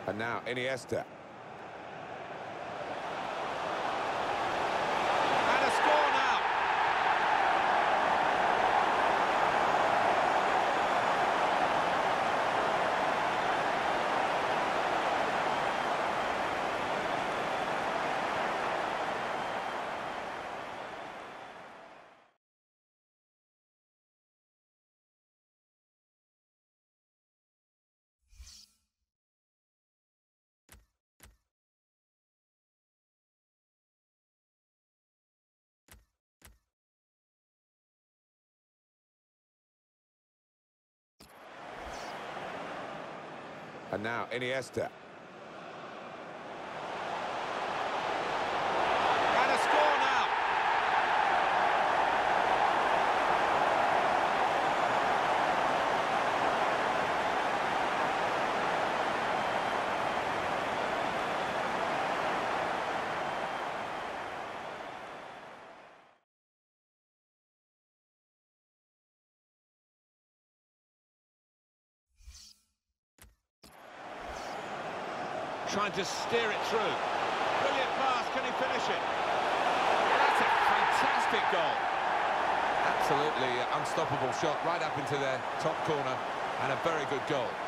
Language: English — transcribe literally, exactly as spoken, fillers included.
And now Iniesta. And a score now. And now Iniesta. And a score now. Trying to steer it through. Brilliant pass, can he finish it? That's a fantastic goal. Absolutely unstoppable shot right up into their top corner, and a very good goal.